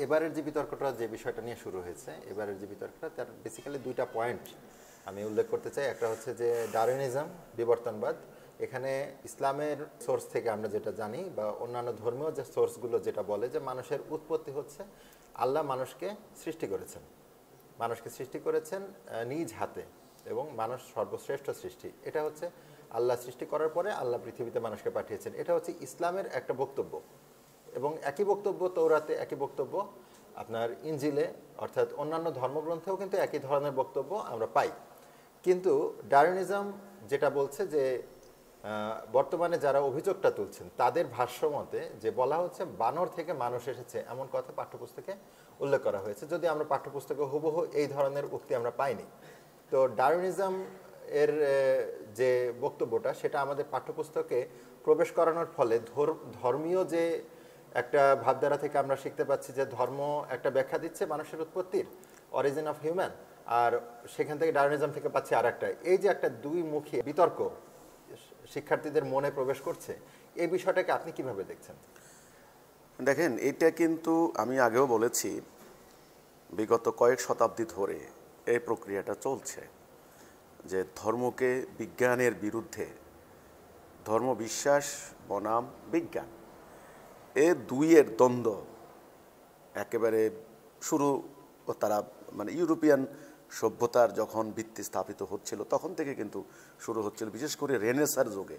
এবারের যে বিতর্কটা যে বিষয়টা নিয়ে শুরু হয়েছে, এবারের যে বিতর্কটা তার বেসিক্যালি দুইটা পয়েন্ট আমি উল্লেখ করতে চাই। একটা হচ্ছে যে ডারউইনিজম, বিবর্তনবাদ। এখানে ইসলামের সোর্স থেকে আমরা যেটা জানি বা অন্যান্য ধর্মীয় যে সোর্সগুলো যেটা বলে যে মানুষের উৎপত্তি হচ্ছে আল্লাহ মানুষকে সৃষ্টি করেছেন, নিজ হাতে, এবং মানুষ সর্বশ্রেষ্ঠ সৃষ্টি। এটা হচ্ছে আল্লাহ সৃষ্টি করার পরে আল্লাহ পৃথিবীতে মানুষকে পাঠিয়েছেন। এটা হচ্ছে ইসলামের একটা বক্তব্য, এবং একই বক্তব্য তৌরাতে, একই বক্তব্য আপনার ইনজিলে অর্থাৎ অন্যান্য ধর্মগ্রন্থেও কিন্তু একই ধরনের বক্তব্য আমরা পাই। কিন্তু ডারউইনিজম যেটা বলছে যে বর্তমানে যারা অভিযোগটা তুলছেন তাদের ভাষ্যমতে যে বলা হচ্ছে বানর থেকে মানুষ এসেছে এমন কথা পাঠ্যপুস্তকে উল্লেখ করা হয়েছে, যদি আমরা পাঠ্যপুস্তকে হুবহু এই ধরনের উক্তি আমরা পাইনি। তো ডারউইনিজম এর যে বক্তব্যটা সেটা আমাদের পাঠ্যপুস্তকে প্রবেশ করানোর ফলে ধর্মীয় যে একটা ভাবধারা থেকে আমরা শিখতে পাচ্ছি যে ধর্ম একটা ব্যাখ্যা দিচ্ছে মানুষের উৎপত্তির, অরিজিন অফ হিউম্যান, আর সেখান থেকে ডারউইনিজম থেকে পাচ্ছি আর একটা। এই যে একটা দুই মুখী বিতর্ক শিক্ষার্থীদের মনে প্রবেশ করছে, এই বিষয়টাকে আপনি কিভাবে দেখছেন? দেখেন, এটা কিন্তু আমি আগেও বলেছি, বিগত কয়েক শতাব্দী ধরে এই প্রক্রিয়াটা চলছে যে ধর্মকে বিজ্ঞানের বিরুদ্ধে, ধর্ম বিশ্বাস বনাম বিজ্ঞান, এ দুইয়ের দ্বন্দ্ব একেবারে শুরু তারা মানে ইউরোপিয়ান সভ্যতার যখন ভিত্তি স্থাপিত হচ্ছিল তখন থেকে কিন্তু শুরু হচ্ছিল, বিশেষ করে রেনেসার যুগে।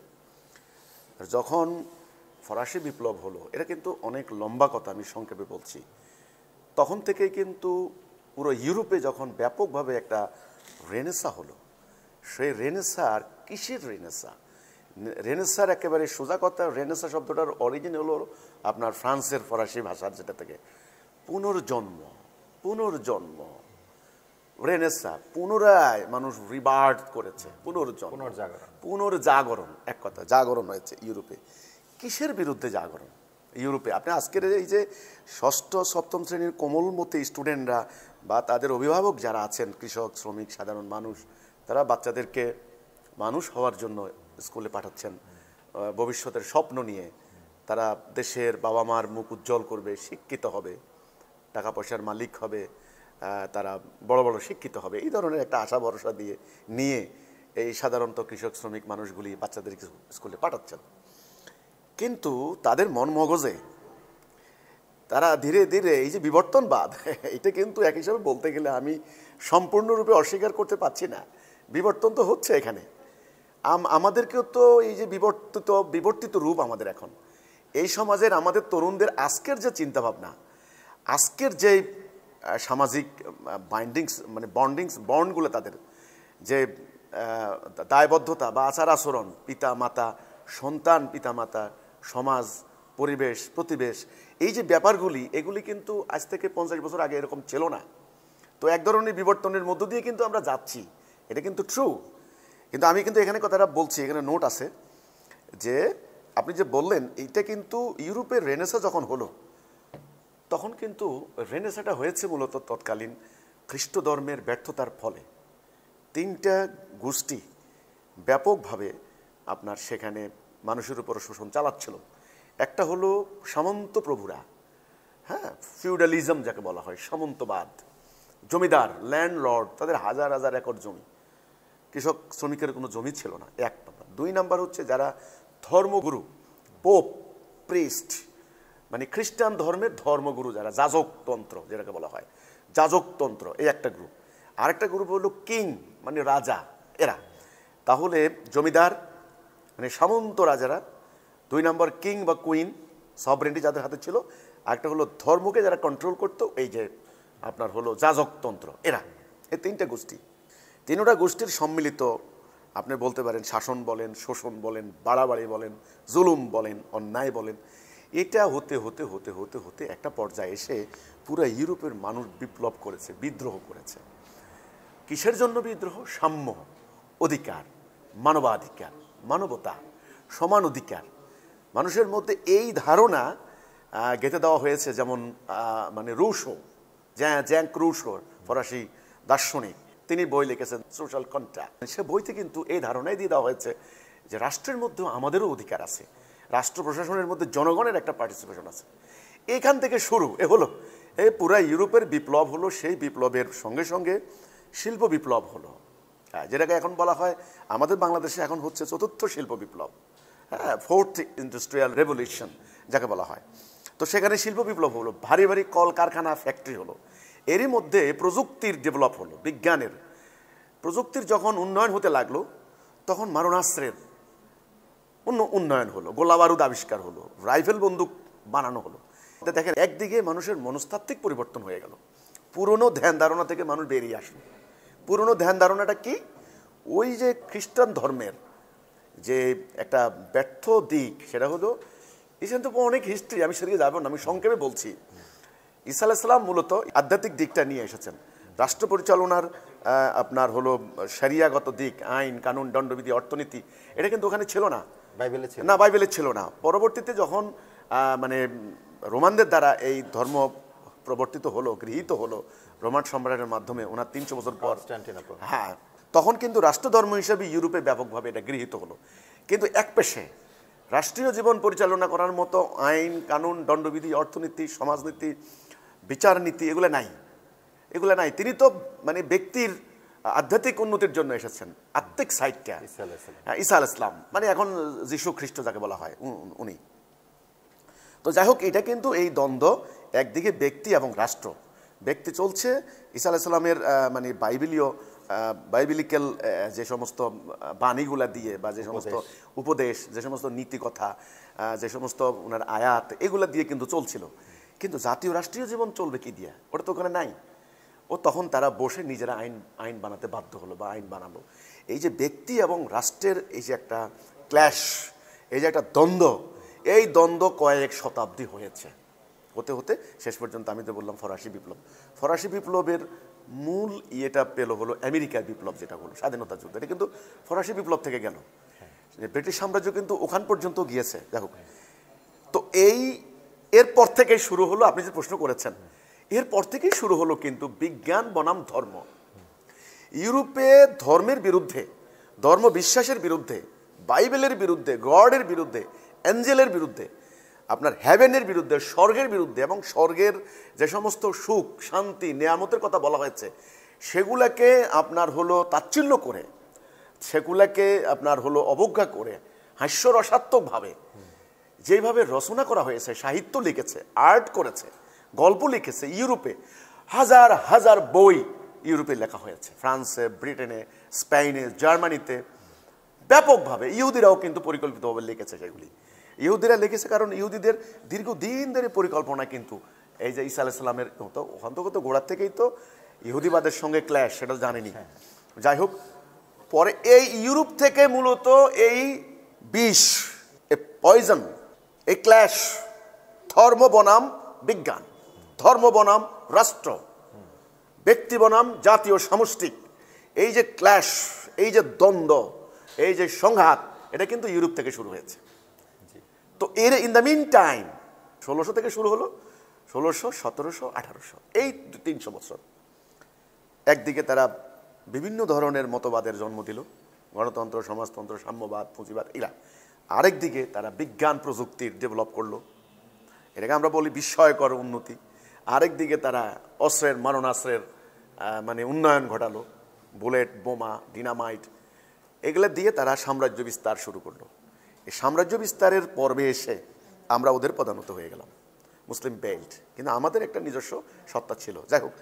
যখন ফরাসি বিপ্লব হলো, এটা কিন্তু অনেক লম্বা কথা, আমি সংক্ষেপে বলছি। তখন থেকেই কিন্তু পুরো ইউরোপে যখন ব্যাপকভাবে একটা রেনেসা হলো, সেই রেনেসার কিসের রেনেসা? রেনেসার একেবারে সোজা কথা, রেনেসা শব্দটার অরিজিন হলো আপনার ফ্রান্সের ফরাসি ভাষার, যেটা থেকে পুনর্জন্ম। পুনর্জন্ম, রেনেসা, পুনরায় মানুষ রিবার্থ করেছে, পুনর্জন্ম, পুনর্জাগরণ। এক কথা, জাগরণ হয়েছে ইউরোপে। কিসের বিরুদ্ধে জাগরণ ইউরোপে? আপনি আজকের এই যে ষষ্ঠ সপ্তম শ্রেণীর কোমলমতি স্টুডেন্টরা বা তাদের অভিভাবক যারা আছেন, কৃষক, শ্রমিক, সাধারণ মানুষ, তারা বাচ্চাদেরকে মানুষ হওয়ার জন্য স্কুলে পাঠাচ্ছেন ভবিষ্যতের স্বপ্ন নিয়ে। তারা দেশের বাবা মার মুখ উজ্জ্বল করবে, শিক্ষিত হবে, টাকা পয়সার মালিক হবে, তারা বড় বড় শিক্ষিত হবে, এই ধরনের একটা আশা ভরসা নিয়ে এই সাধারণত কৃষক শ্রমিক মানুষগুলি বাচ্চাদেরকে স্কুলে পাঠাচ্ছেন। কিন্তু তাদের মন মগজে তারা ধীরে ধীরে এই যে বিবর্তনবাদ, এটা কিন্তু এক হিসাবে বলতে গেলে আমি সম্পূর্ণরূপে অস্বীকার করতে পারছি না। বিবর্তন তো হচ্ছে এখানে, আমাদেরকেও তো এই যে বিবর্তিত রূপ আমাদের এখন এই সমাজের, আমাদের তরুণদের আজকের যে চিন্তাভাবনা, আজকের যে সামাজিক বাইন্ডিংস মানে বন্ডগুলো, তাদের যে দায়বদ্ধতা বা আচার আচরণ, পিতা মাতা সন্তান, পিতা মাতা, সমাজ, পরিবেশ, প্রতিবেশ, এই যে ব্যাপারগুলি, এগুলি কিন্তু আজ থেকে 50 বছর আগে এরকম ছিল না। তো এক ধরনের বিবর্তনের মধ্য দিয়ে কিন্তু আমরা যাচ্ছি, এটা কিন্তু ট্রু। কিন্তু আমি কিন্তু এখানে কথাটা বলছি, এখানে নোট আছে যে আপনি যে বললেন, এইটা কিন্তু ইউরোপের রেনেসা যখন হলো, তখন কিন্তু রেনেসাটা হয়েছে মূলত তৎকালীন খ্রিস্ট ধর্মের ব্যর্থতার ফলে। 3টা গোষ্ঠী ব্যাপকভাবে আপনার সেখানে মানুষের উপর শোষণ চালাচ্ছিল। একটা হলো সামন্ত প্রভুরা, হ্যাঁ, ফিউডালিজম যাকে বলা হয়, সামন্তবাদ, জমিদার, ল্যান্ডলর্ড, তাদের হাজার হাজার একর জমি, কৃষক শ্রমিকের কোনো জমি ছিল না, 1 নম্বর। 2 নম্বর হচ্ছে যারা ধর্মগুরু, পোপ, প্রিস্ট, মানে খ্রিস্টান ধর্মের ধর্মগুরু যারা, যাজকতন্ত্র যেটাকে বলা হয়, যাজকতন্ত্র, এই একটা গ্রুপ। আরেকটা গ্রুপ হলো কিং, মানে রাজা, এরা। তাহলে জমিদার মানে সামন্ত রাজারা, 2 নম্বর কিং বা কুইন, সভরেন্টি যাদের হাতে ছিল, আরেকটা হলো ধর্মকে যারা কন্ট্রোল করতো, এই যে আপনার হলো যাজকতন্ত্র, এরা। এই 3টা গোষ্ঠী, 3টা গোষ্ঠীর সম্মিলিত আপনি বলতে পারেন শাসন বলেন, শোষণ বলেন, বাড়াবাড়ি বলেন, জুলুম বলেন, অন্যায় বলেন, এটা হতে হতে হতে হতে হতে একটা পর্যায়ে এসে পুরো ইউরোপের মানুষ বিপ্লব করেছে, বিদ্রোহ করেছে। কিসের জন্য বিদ্রোহ? সাম্য, অধিকার, মানবাধিকার, মানবতা, সমান অধিকার। মানুষের মধ্যে এই ধারণা গেঁথে দেওয়া হয়েছে। যেমন মানে রুশো, জ্যাক রুশো, ফরাসি দার্শনিক, তিনি বই লিখেছেন সোশ্যাল কন্ট্রাক্ট। সে বইতে কিন্তু এই ধারণাই দিয়ে দেওয়া হয়েছে যে রাষ্ট্রের মধ্যেও আমাদেরও অধিকার আছে, রাষ্ট্র প্রশাসনের মধ্যে জনগণের একটা পার্টিসিপেশন আছে। এখান থেকে শুরু হলো এই পুরা ইউরোপের বিপ্লব হলো, সেই বিপ্লবের সঙ্গে সঙ্গে শিল্প বিপ্লব হলো, যেটাকে এখন বলা হয় আমাদের বাংলাদেশে এখন হচ্ছে চতুর্থ শিল্প বিপ্লব, হ্যাঁ, ফোর্থ ইন্ডাস্ট্রিয়াল রেভলিউশন যাকে বলা হয়। তো সেখানে শিল্প বিপ্লব হলো, ভারী ভারী কল কারখানা ফ্যাক্টরি হলো। এরই মধ্যে প্রযুক্তির ডেভেলপ হলো, বিজ্ঞানের প্রযুক্তির যখন উন্নয়ন হতে লাগলো, তখন মারণাস্ত্রের উন্নয়ন হলো, গোলা বারুদ আবিষ্কার হলো, রাইফেল বন্দুক বানানো হলো। দেখেন, একদিকে মানুষের মনস্তাত্ত্বিক পরিবর্তন হয়ে গেল, পুরনো ধ্যান ধারণা থেকে মানুষ বেরিয়ে আসলো। পুরনো ধ্যান ধারণাটা কি? ওই যে খ্রিস্টান ধর্মের যে একটা ব্যর্থ দিক, সেটা হলো, এখানে তো অনেক হিস্ট্রি, আমি সেদিকে যাবো না, আমি সংক্ষেপে বলছি। ঈসা আলাইহিস সালাম মূলত আধ্যাত্মিক দিকটা নিয়ে এসেছেন। রাষ্ট্র পরিচালনার আপনার হলো শরিয়াগত দিক, আইন কানুন, দণ্ডবিধি, অর্থনীতি, এটা কিন্তু ওখানে ছিল না, বাইবেলে ছিল না, বাইবেলে ছিল না। পরবর্তীতে যখন মানে রোমানদের দ্বারা এই ধর্ম প্রবর্তিত হলো, গৃহীত হলো রোমান সম্রাটের মাধ্যমে, ওনার 300 বছর পর, হ্যাঁ, তখন কিন্তু রাষ্ট্রধর্ম হিসেবে ইউরোপে ব্যাপকভাবে এটা গৃহীত হলো। কিন্তু এক পেশে রাষ্ট্রীয় জীবন পরিচালনা করার মতো আইন কানুন, দণ্ডবিধি, অর্থনীতি, সমাজনীতি, বিচার নীতি এগুলো নাই, এগুলো নাই। তিনি তো মানে ব্যক্তির আধ্যাত্মিক উন্নতির জন্য এসেছেন, আত্মিক সাইডটা, ঈসা আলাইহিস সালাম মানে এখন যীশু খ্রিস্ট যাকে বলা হয়, উনি। তো যাই হোক, এটা কিন্তু এই দ্বন্দ্ব, একদিকে ব্যক্তি এবং রাষ্ট্র। ব্যক্তি চলছে ঈসা আলাইহিস সালামের মানে বাইবেলিক্যাল যে সমস্ত বাণীগুলা দিয়ে, বা যে সমস্ত উপদেশ, যে সমস্ত নীতি কথা, যে সমস্ত ওনার আয়াত, এগুলা দিয়ে কিন্তু চলছিল। কিন্তু জাতীয় রাষ্ট্রীয় জীবন চলবে কি দিয়ে? ওটা তো ওখানে নাই। ও তখন তারা বসে নিজেরা আইন বানাতে বাধ্য হলো, বা আইন বানালো। এই যে ব্যক্তি এবং রাষ্ট্রের এই যে একটা ক্ল্যাশ, এই যে একটা দ্বন্দ্ব, এই দ্বন্দ্ব কয়েক শতাব্দী হয়েছে, হতে হতে শেষ পর্যন্ত আমি তো বললাম ফরাসি বিপ্লব। ফরাসি বিপ্লবের মূল ইয়েটা পেল হলো আমেরিকার বিপ্লব, যেটা হলো স্বাধীনতা যুদ্ধ। এটা কিন্তু ফরাসি বিপ্লব থেকে গেল, ব্রিটিশ সাম্রাজ্য কিন্তু ওখান পর্যন্ত গিয়েছে। দেখো, তো এরপর থেকেই শুরু হলো, আপনি যে প্রশ্ন করেছেন, এরপর থেকেই শুরু হলো কিন্তু বিজ্ঞান বনাম ধর্ম। ইউরোপে ধর্মের বিরুদ্ধে, ধর্ম বিশ্বাসের বিরুদ্ধে, বাইবেলের বিরুদ্ধে, গডের বিরুদ্ধে, অ্যাঞ্জেলের বিরুদ্ধে, আপনার হ্যাভেনের বিরুদ্ধে, স্বর্গের বিরুদ্ধে, এবং স্বর্গের যে সমস্ত সুখ শান্তি নেয়ামতের কথা বলা হয়েছে, সেগুলাকে আপনার হলো তাচ্ছিল্য করে, সেগুলাকে আপনার হলো অবজ্ঞা করে, হাস্যরসাত্মকভাবে যেভাবে রচনা করা হয়েছে, সাহিত্য লিখেছে, আর্ট করেছে, গল্প লিখেছে, ইউরোপে হাজার হাজার বই ইউরোপে লেখা হয়েছে, ফ্রান্সে, ব্রিটেনে, স্পেনে, জার্মানিতে ব্যাপকভাবে। ইহুদিরাও কিন্তু পরিকল্পিতভাবে লিখেছে সেগুলি। ইহুদিরা লিখেছে কারণ ইহুদিদের দীর্ঘদিন ধরে পরিকল্পনা কিন্তু এই যে ঈসা আলাইহিস সালামের তো অন্তত গোড়ার থেকেই তো ইহুদিবাদের সঙ্গে ক্ল্যাশ, সেটা জানেনি। যাই হোক, পরে এই ইউরোপ থেকে মূলত এই বিষ, এ পয়জন, এই ক্ল্যাশ, ধর্ম বনাম বিজ্ঞান, ধর্ম বনাম রাষ্ট্র, ব্যক্তি বনাম জাতীয় সামষ্টিক, এই যে ক্ল্যাশ, এই যে দ্বন্দ্ব, এই যে সংঘাত, এটা কিন্তু ইউরোপ থেকে শুরু হয়েছে। তো এর ইন দ্য মিন টাইম 1600 থেকে শুরু হলো, 1600, 1700, 1800, এই 300 বছর একদিকে তারা বিভিন্ন ধরনের মতবাদের জন্ম দিল, গণতন্ত্র, সমাজতন্ত্র, সাম্যবাদ, পুঁজিবাদ, এরা। আরেকদিকে তারা বিজ্ঞান প্রযুক্তির ডেভেলপ করলো, এটাকে আমরা বলি বিস্ময়কর উন্নতি। আরেকদিকে তারা অস্ত্রের, মারণাস্ত্রের মানে উন্নয়ন ঘটালো, বুলেট, বোমা, ডিনামাইট, এগুলো দিয়ে তারা সাম্রাজ্য বিস্তার শুরু করলো। এই সাম্রাজ্য বিস্তারের পর্বে এসে আমরা ওদের প্রধানত হয়ে গেলাম মুসলিম বেল্ট, কিন্তু আমাদের একটা নিজস্ব সত্তা ছিল। যাই হোক,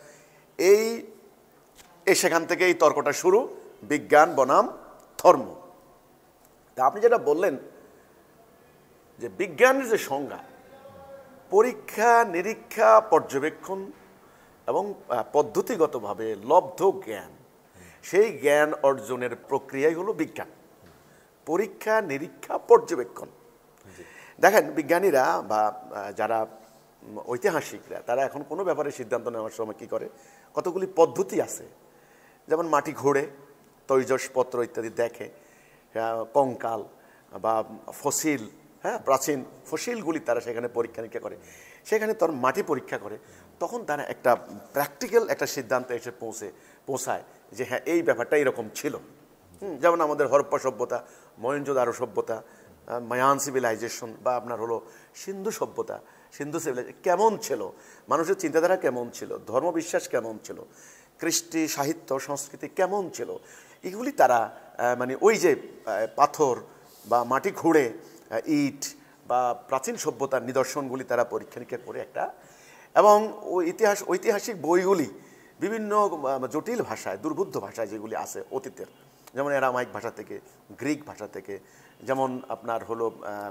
সেখান থেকে এই তর্কটা শুরু, বিজ্ঞান বনাম ধর্ম। তা আপনি যেটা বললেন যে বিজ্ঞানের যে সংজ্ঞা, পরীক্ষা নিরীক্ষা, পর্যবেক্ষণ এবং পদ্ধতিগতভাবে লব্ধ জ্ঞান, সেই জ্ঞান অর্জনের প্রক্রিয়াই হলো বিজ্ঞান। পরীক্ষা নিরীক্ষা, পর্যবেক্ষণ। দেখেন, বিজ্ঞানীরা বা যারা ঐতিহাসিকরা, তারা এখন কোনো ব্যাপারে সিদ্ধান্ত নেওয়ার সময় কি করে, কতগুলি পদ্ধতি আছে। যেমন মাটি ঘোড়ে, তৈজসপত্র ইত্যাদি দেখে, কঙ্কাল বা ফসিল, হ্যাঁ, প্রাচীন ফসিলগুলি তারা সেখানে পরীক্ষা নিরীক্ষা করে, সেখানে তার মাটি পরীক্ষা করে, তখন তারা একটা প্র্যাকটিক্যাল একটা সিদ্ধান্তে এসে পৌঁছায় যে হ্যাঁ, এই ব্যাপারটা এরকম ছিল। যেমন আমাদের হরপ্পা সভ্যতা, মহেঞ্জোদারো সভ্যতা, মায়ান সিভিলাইজেশন, বা আপনার হলো সিন্ধু সভ্যতা, সিন্ধু সিভিলাইজেশন কেমন ছিল, মানুষের চিন্তাধারা কেমন ছিল, ধর্মবিশ্বাস কেমন ছিল, কৃষ্টি সাহিত্য সংস্কৃতি কেমন ছিল, এগুলি তারা মানে ওই যে পাথর বা মাটি খুঁড়ে ইট বা প্রাচীন সভ্যতার নিদর্শনগুলি তারা পরীক্ষা নিরীক্ষা করে একটা, এবং ওই ঐতিহাসিক বইগুলি বিভিন্ন জটিল ভাষায়, দুর্বোধ্য ভাষায় যেগুলি আছে অতীতের, যেমন অ্যারামাইক ভাষা থেকে, গ্রিক ভাষা থেকে, যেমন আপনার হলো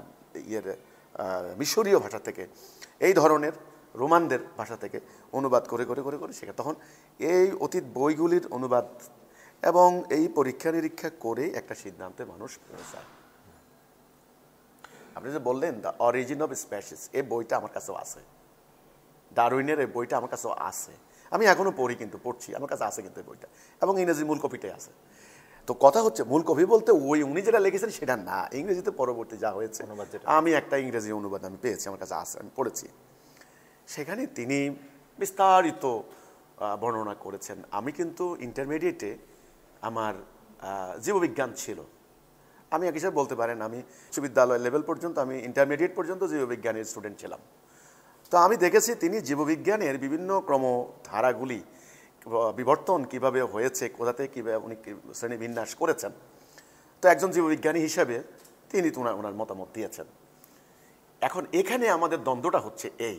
মিশরীয় ভাষা থেকে, এই ধরনের রোমানদের ভাষা থেকে অনুবাদ করে করে করে করে শেখা। তখন এই অতীত বইগুলির অনুবাদ এবং এই পরীক্ষা নিরীক্ষা করে একটা সিদ্ধান্তে মানুষ পৌঁছায়। আপনি যে বললেন দ্য অরিজিন অফ স্পেসিস, এই বইটা আমার কাছেও আছে, ডারউইনের এই বইটা আমার কাছেও আছে, আমি এখনো পড়ি, কিন্তু পড়ছি, আমার কাছে আছে কিন্তু এই বইটা, এবং ইংরেজি মূল কপিটাই আছে। তো কথা হচ্ছে মূল কপি বলতে ওই উনি যেটা লিখেছেন সেটা না, ইংরেজিতে পরবর্তী যা হয়েছে, আমি একটা ইংরেজি অনুবাদ আমি পেয়েছি, আমার কাছে আছে, আমি পড়েছি। সেখানে তিনি বিস্তারিত বর্ণনা করেছেন। আমি কিন্তু ইন্টারমিডিয়েটে আমার জীববিজ্ঞান ছিল, আমি এক হিসাবে বলতে পারেন আমি বিশ্ববিদ্যালয় লেভেল পর্যন্ত, আমি ইন্টারমিডিয়েট পর্যন্ত জীববিজ্ঞানের স্টুডেন্ট ছিলাম। তো আমি দেখেছি তিনি জীববিজ্ঞানের বিভিন্ন ক্রমধারাগুলি বিবর্তন কিভাবে হয়েছে, কোথাতে কীভাবে উনি শ্রেণীবিন্যাস করেছেন। তো একজন জীববিজ্ঞানী হিসাবে তিনি ওনার মতামত দিয়েছেন। এখন এখানে আমাদের দ্বন্দ্বটা হচ্ছে এই,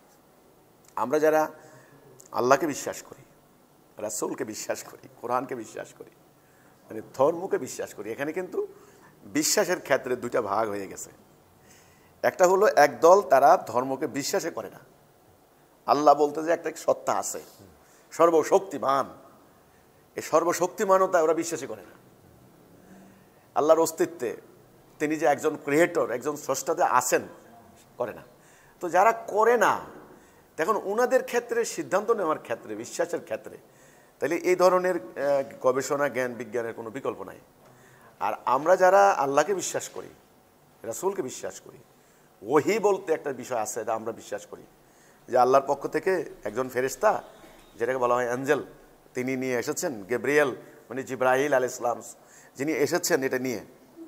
আমরা যারা আল্লাহকে বিশ্বাস করি, রাসূলকে বিশ্বাস করি, কোরআনকে বিশ্বাস করি, মানে ধর্মকে বিশ্বাস করি, এখানে কিন্তু বিশ্বাসের ক্ষেত্রে দুইটা ভাগ হয়ে গেছে। একটা হলো একদল তারা ধর্মকে বিশ্বাসে করে না, আল্লাহ বলতে যে একটা সত্তা আছে সর্বশক্তিমান, এই সর্বশক্তিমানতা ওরা বিশ্বাসই করে না, আল্লাহর অস্তিত্বে তিনি যে একজন ক্রিয়েটর, একজন স্রষ্টাতে আছেন করে না। তো যারা করে না, তখন ওনাদের ক্ষেত্রে সিদ্ধান্ত নেওয়ার ক্ষেত্রে, বিশ্বাসের ক্ষেত্রে, তাহলে এই ধরনের গবেষণা জ্ঞান বিজ্ঞানের কোনো বিকল্প নাই। আর আমরা যারা আল্লাহকে বিশ্বাস করি, রাসূলকে বিশ্বাস করি, ওহী বলতে একটা বিষয় আছে, এটা আমরা বিশ্বাস করি যে আল্লাহর পক্ষ থেকে একজন ফেরেশতা, যেটাকে বলা হয় অ্যাঞ্জেল, তিনি নিয়ে এসেছেন, গেব্রিয়েল মানে জিব্রাইল আলাইহিস সালাম, যিনি এসেছেন এটা নিয়ে।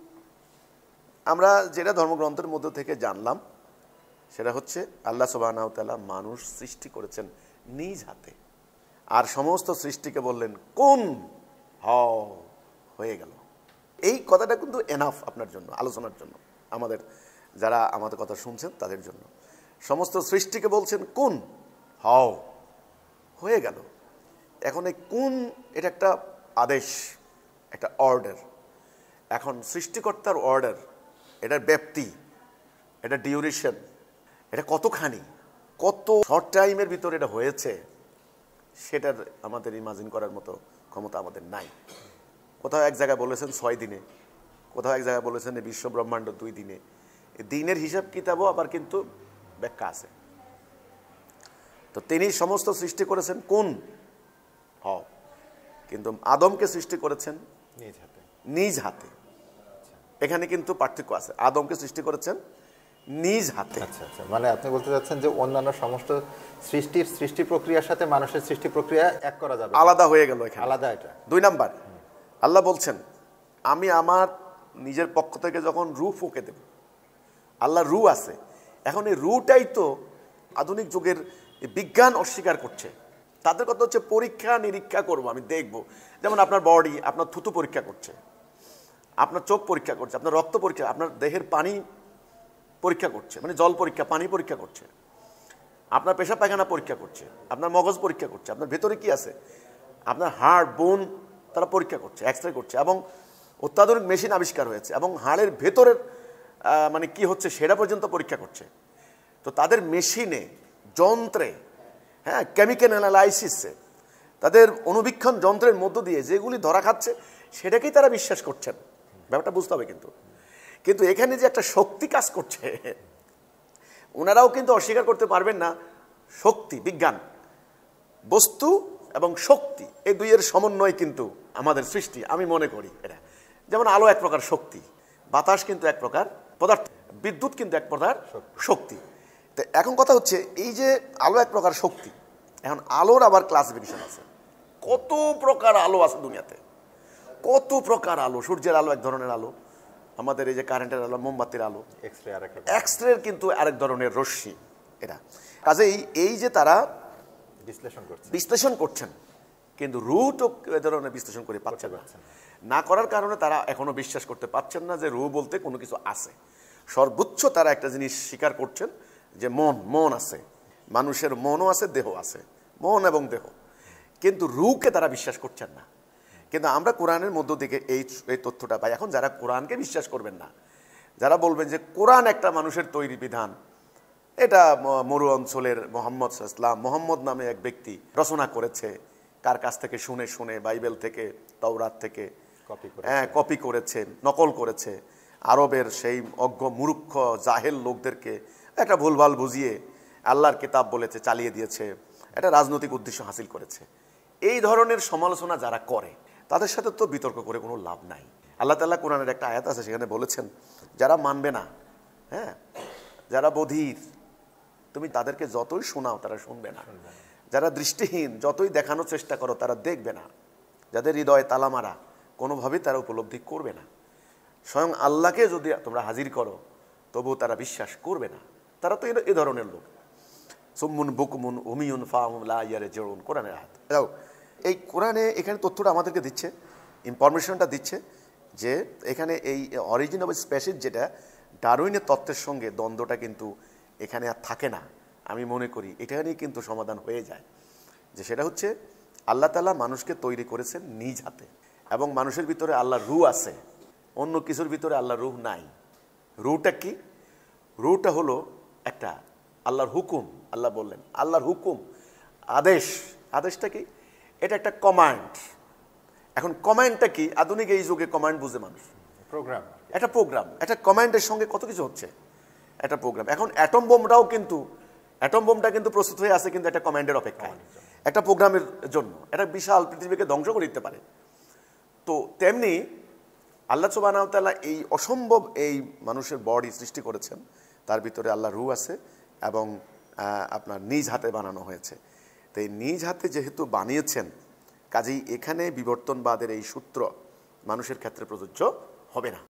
আমরা যেটা ধর্মগ্রন্থের মধ্যে থেকে জানলাম সেটা হচ্ছে আল্লাহ সুবহানাহু ওয়া তাআলা মানুষ সৃষ্টি করেছেন নিজ হাতে, আর সমস্ত সৃষ্টিকে বললেন কোন হও, হয়ে গেল। এই কথাটা কিন্তু এনাফ আপনার জন্য, আলোচনার জন্য, আমাদের যারা আমাদের কথা শুনছেন তাদের জন্য। সমস্ত সৃষ্টিকে বলছেন কোন হও, হয়ে গেল। এখন এই কোন, এটা একটা আদেশ, একটা অর্ডার। এখন সৃষ্টিকর্তার অর্ডার, এটার ব্যাপ্তি, এটা ডিউরেশন, এটা কতখানি, কত শর্ট টাইমের ভিতরে এটা হয়েছে, সেটার আমাদের ইমাজিন করার মতো ক্ষমতা আমাদের নাই। কোথাও এক জায়গায় বলেছেন 6 দিনে, কোথাও এক জায়গায় বলেছেন বিশ্ব ব্রহ্মাণ্ড 2 দিনে। দিনের হিসাব কিতাবও আবার কিন্তু ব্যাখ্যা আছে। তো তিনি সমস্ত সৃষ্টি করেছেন কোন হও, কিন্তু আদমকে সৃষ্টি করেছেন নিজ হাতে। এখানে কিন্তু পার্থক্য আছে, আদমকে সৃষ্টি করেছেন নিজ হাতে। আচ্ছা আচ্ছা, মানে আপনি বলতে চাচ্ছেন যে অন্যান্য সমস্ত সৃষ্টি প্রক্রিয়ার সাথে মানুষের সৃষ্টি প্রক্রিয়া এক করা যাবে, আলাদা হয়ে গেল এখানে, আলাদা। এটা 2 নাম্বার। আল্লাহ বলছেন আমি আমার নিজের পক্ষ থেকে যখন রু ফুঁকে দেব, আল্লাহ রু আছে। এখন এই রুটাই তো আধুনিক যুগের বিজ্ঞান অস্বীকার করছে। তাদের কথা হচ্ছে পরীক্ষা নিরীক্ষা করবো, আমি দেখব। যেমন আপনার বডি আপনার থুতু পরীক্ষা করছে, আপনার চোখ পরীক্ষা করছে, আপনার রক্ত পরীক্ষা, আপনার দেহের পানি পরীক্ষা করছে, মানে জল পরীক্ষা, পানি পরীক্ষা করছে, আপনার পেশাব পায়খানা পরীক্ষা করছে, আপনার মগজ পরীক্ষা করছে, আপনার ভেতরে কি আছে, আপনার হাড় বোন তারা পরীক্ষা করছে, এক্সরে করছে, এবং অত্যাধুনিক মেশিন আবিষ্কার হয়েছে, এবং হাড়ের ভেতরের মানে কি হচ্ছে সেটা পর্যন্ত পরীক্ষা করছে। তো তাদের মেশিনে, যন্ত্রে, হ্যাঁ, কেমিক্যাল অ্যানালাইসিসে, তাদের অনুবীক্ষণ যন্ত্রের মধ্য দিয়ে যেগুলি ধরা খাচ্ছে সেটাকেই তারা বিশ্বাস করছেন। ব্যাপারটা বুঝতে হবে। কিন্তু এখানে যে একটা শক্তি কাজ করছে, ওনারাও কিন্তু অস্বীকার করতে পারবেন না। শক্তি, বিজ্ঞান, বস্তু এবং শক্তি, এই দুইয়ের সমন্বয় কিন্তু আমাদের সৃষ্টি, আমি মনে করি। এটা যেমন আলো এক প্রকার শক্তি, বাতাস কিন্তু এক প্রকার পদার্থ, বিদ্যুৎ কিন্তু এক প্রকার শক্তি। তো এখন কথা হচ্ছে এই যে আলো এক প্রকার শক্তি, এখন আলোর আবার ক্লাসিফিকেশন আছে। কত প্রকার আলো আছে দুনিয়াতে, কত প্রকার আলো। সূর্যের আলো এক ধরনের আলো, আমাদের এই যে কারেন্টের আলো, মোমবাতির আলো, এক্সরের কিন্তু আরেক ধরনের রশ্মি, এরা। কাজেই এই যে তারা বিশ্লেষণ করছেন, কিন্তু রুটও এ ধরনের বিশ্লেষণ করে পাচ্ছেন না করার কারণে তারা এখনো বিশ্বাস করতে পারছেন না যে রু বলতে কোনো কিছু আছে। সর্বোচ্চ তারা একটা জিনিস স্বীকার করছেন যে মন আছে, মানুষের মনও আছে, দেহ আছে, মন এবং দেহ, কিন্তু রুকে তারা বিশ্বাস করছেন না। কিন্তু আমরা কোরআনের মধ্য থেকে এই তথ্যটা পাই। এখন যারা কোরআনকে বিশ্বাস করবেন না, যারা বলবেন যে কোরআন একটা মানুষের তৈরি বিধান, এটা মরু অঞ্চলের মোহাম্মদ নামে এক ব্যক্তি রচনা করেছে, কার কাছ থেকে শুনে শুনে, বাইবেল থেকে, তাওরাত থেকে কপি করেছে, নকল করেছে, আরবের সেই অজ্ঞ মূর্খ জাহেল লোকদেরকে একটা ভুলভাল বুঝিয়ে আল্লাহর কিতাব বলেছে, চালিয়ে দিয়েছে, এটা রাজনৈতিক উদ্দেশ্য হাসিল করেছে। এই ধরনের সমালোচনা যারা করে তাদের সাথে তো বিতর্ক করে কোনো লাভ নাই। আল্লাহ তাআলা কোরআনের একটা আয়াত আছে, সেখানে বলেছেন যারা মানবে না, হ্যাঁ, যারা বধির, তুমি তাদেরকে যতই শোনাও তারা শুনবে না, যারা দৃষ্টিহীন যতই দেখানোর চেষ্টা করো তারা দেখবে না, যাদের হৃদয়ে তালা মারা কোনোভাবেই তারা উপলব্ধি করবে না, স্বয়ং আল্লাহকে যদি তোমরা হাজির করো তবুও তারা বিশ্বাস করবে না। তারা তো এ ধরনের লোক। সুম্মুন বুকমুন উমিউন ফাহুম লা ইয়ারজিউন, কোরআনের আয়াত। যাও, এই কোরআনে এখানে তথ্যটা আমাদেরকে দিচ্ছে, ইনফরমেশনটা দিচ্ছে যে এখানে এই অরিজিন অফ স্পেসিস, যেটা ডারউইনের তত্ত্বের সঙ্গে দ্বন্দ্বটা কিন্তু এখানে আর থাকে না। আমি মনে করি এখানেই কিন্তু সমাধান হয়ে যায়, যে সেটা হচ্ছে আল্লাহ তাআলা মানুষকে তৈরি করেছেন নিজ হাতে, এবং মানুষের ভিতরে আল্লাহর রূহ আছে, অন্য কিছুর ভিতরে আল্লাহর রূহ নাই। রূহটা কি? রূহটা হলো একটা আল্লাহর হুকুম। আল্লাহ বললেন আল্লাহর হুকুম, আদেশ। আদেশটা কি? এটা একটা কমান্ড। এখন কমান্ডটা কি? আধুনিক এই যুগে কমান্ড বুঝে মানুষ, প্রোগ্রাম, একটা প্রোগ্রাম, একটা কমান্ডের সঙ্গে কত কিছু হচ্ছে, একটা প্রোগ্রাম। এখন অ্যাটম বোমটা কিন্তু প্রস্তুত হয়ে আছে, কিন্তু একটা কমান্ডের অপেক্ষায়, একটা প্রোগ্রামের জন্য। এটা বিশাল পৃথিবীকে ধ্বংস করে দিতে পারে। তো তেমনি আল্লাহ সুবহানাহু ওয়া তাআলা এই অসম্ভব এই মানুষের বডি সৃষ্টি করেছেন, তার ভিতরে আল্লাহর রূহ আছে, এবং আপনার নিজ হাতে বানানো হয়েছে। তো এই নিজ হাতে যেহেতু বানিয়েছেন, কাজেই এখানে বিবর্তনবাদের এই সূত্র মানুষের ক্ষেত্রে প্রযোজ্য হবে না।